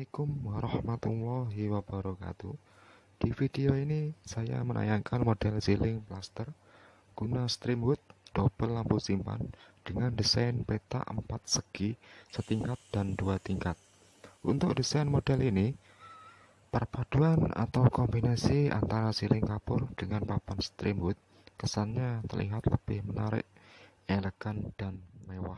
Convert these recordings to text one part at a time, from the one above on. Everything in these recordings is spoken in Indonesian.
Assalamualaikum warahmatullahi wabarakatuh. Di video ini saya menayangkan model ceiling plaster guna Streamwood double lampu simpan dengan desain peta 4 segi setingkat dan 2 tingkat. Untuk desain model ini, perpaduan atau kombinasi antara ceiling kapur dengan papan Streamwood kesannya terlihat lebih menarik, elegan, dan mewah.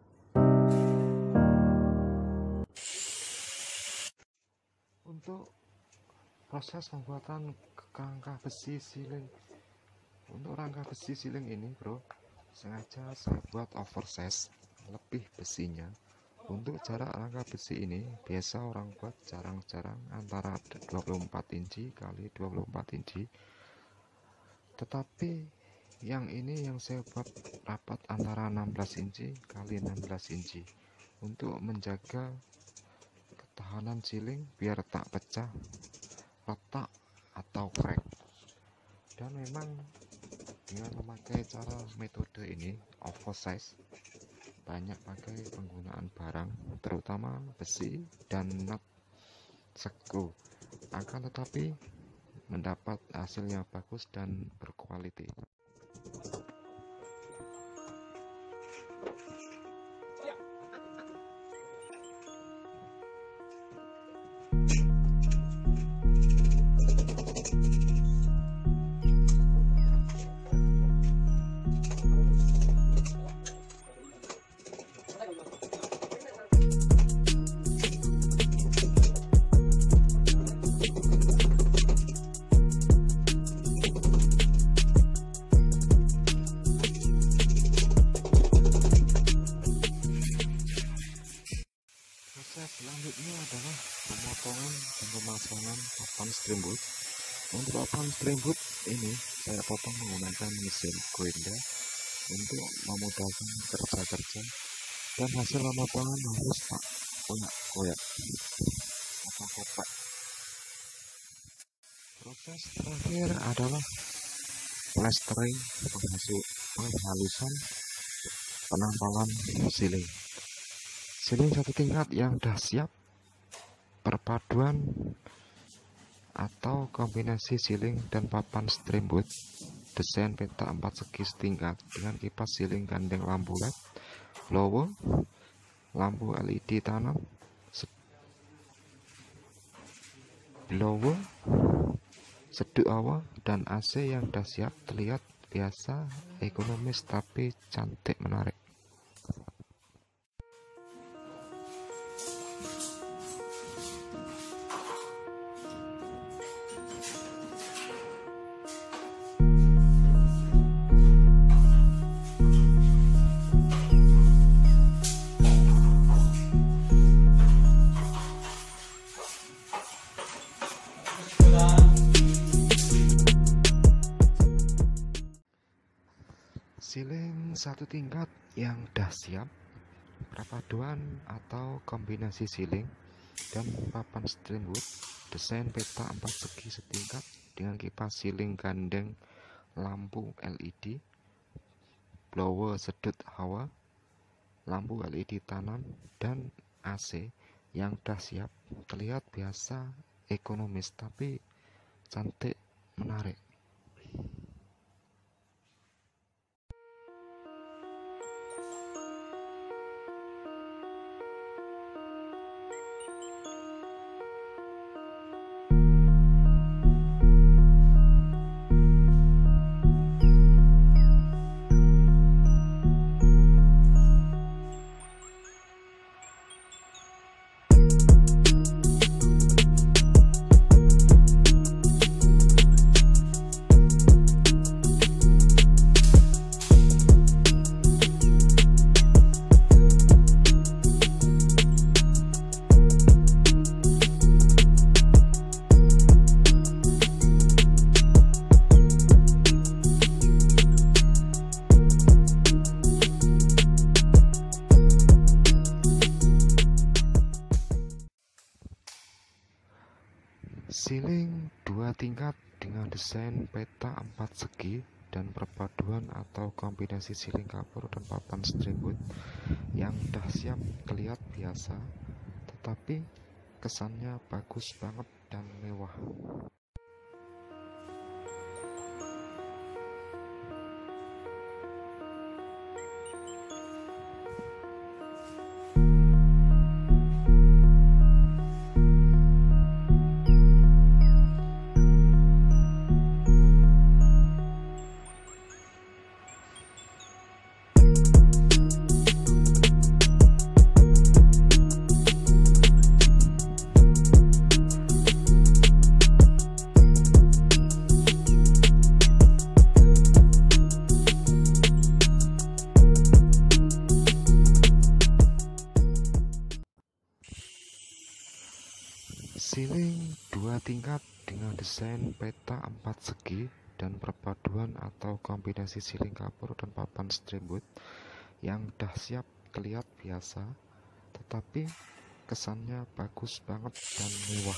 Untuk proses pembuatan rangka besi ceiling, untuk rangka besi ceiling ini sengaja saya buat oversize lebih besinya. Untuk jarak rangka besi ini biasa orang buat jarang-jarang antara 24 inci kali 24 inci, tetapi yang ini yang saya buat rapat antara 16 inci kali 16 inci untuk menjaga ketahanan ceiling biar tak pecah, retak, atau crack. Dan memang dengan memakai cara metode ini oversize, banyak pakai penggunaan barang terutama besi dan nut screw, akan tetapi mendapat hasil yang bagus dan berkualitas. Proses selanjutnya adalah pemotongan dan pemasangan papan Streamwood. Untuk papan Streamwood ini saya potong menggunakan mesin grinder untuk memudahkan kerja-kerja, dan hasil pemotongan harus tak koyak-koyak atau kopak. Proses terakhir adalah plastering, penghalusan, penampalan ceiling. Ceiling satu tingkat yang dah siap, perpaduan atau kombinasi ceiling dan papan Streamwood desain peta 4 segi setingkat dengan kipas ceiling gandeng lampu LED, blower, lampu LED tanam, blower, seduk hawa, dan AC yang dah siap terlihat biasa, ekonomis, tapi cantik menarik. Ceiling satu tingkat yang dah siap, perpaduan atau kombinasi ceiling dan papan Streamwood desain peta 4 segi setingkat dengan kipas ceiling gandeng lampu LED, blower sedut hawa, lampu LED tanam, dan AC yang dah siap terlihat biasa, ekonomis, tapi cantik menarik. Ceiling 2 tingkat dengan desain peta 4 segi dan perpaduan atau kombinasi ceiling kapur dan papan Streamwood yang dah siap terlihat biasa, tetapi kesannya bagus banget dan mewah. Siling 2 tingkat dengan desain peta 4 segi dan perpaduan atau kombinasi siling kapur dan papan strip wood yang dah siap kelihat biasa, tetapi kesannya bagus banget dan mewah.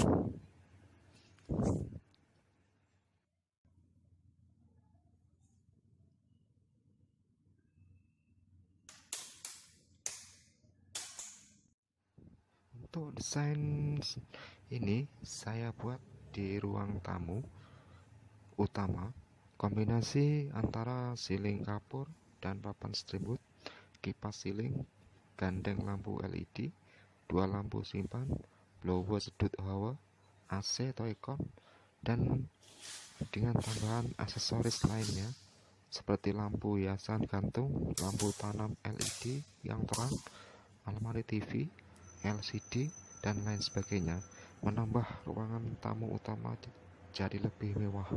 Untuk desain ini saya buat di ruang tamu utama, kombinasi antara siling kapur dan papan strip wood, kipas siling, gandeng lampu LED, 2 lampu simpan, blower sedut hawa, AC atau aircon, dan dengan tambahan aksesoris lainnya seperti lampu hiasan gantung, lampu tanam LED yang terang, almari TV, LCD, dan lain sebagainya, menambah ruangan tamu utama jadi lebih mewah.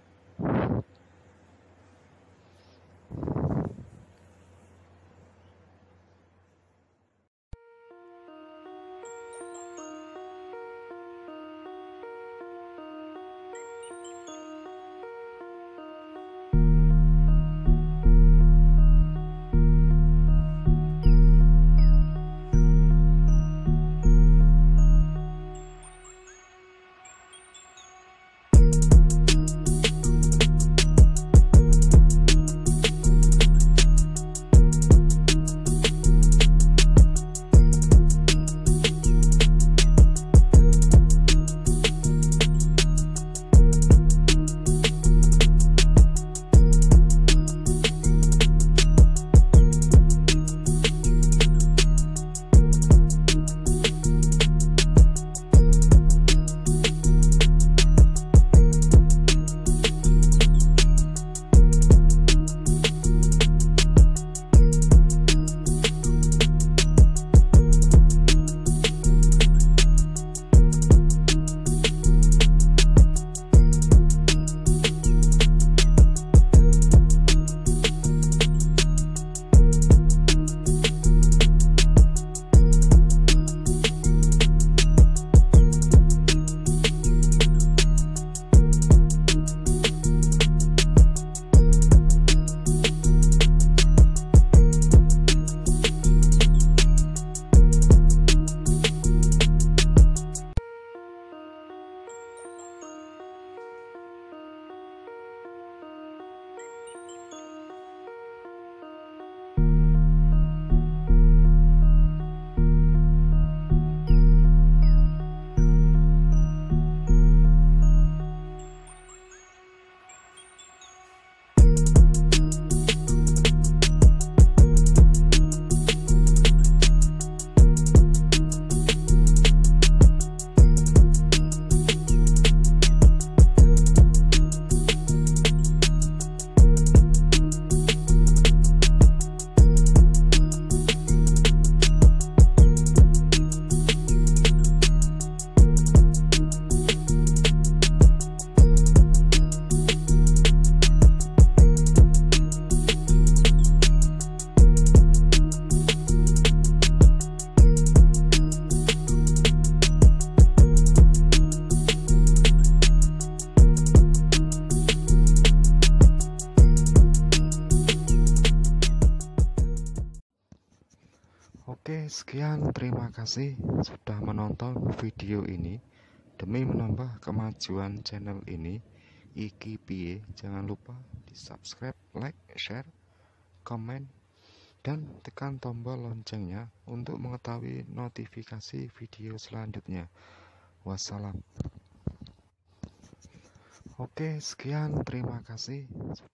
Oke, sekian, terima kasih sudah menonton video ini. Demi menambah kemajuan channel ini, Iki Piye, jangan lupa di subscribe, like, share, komen, dan tekan tombol loncengnya untuk mengetahui notifikasi video selanjutnya. Wassalam. Oke, sekian, terima kasih.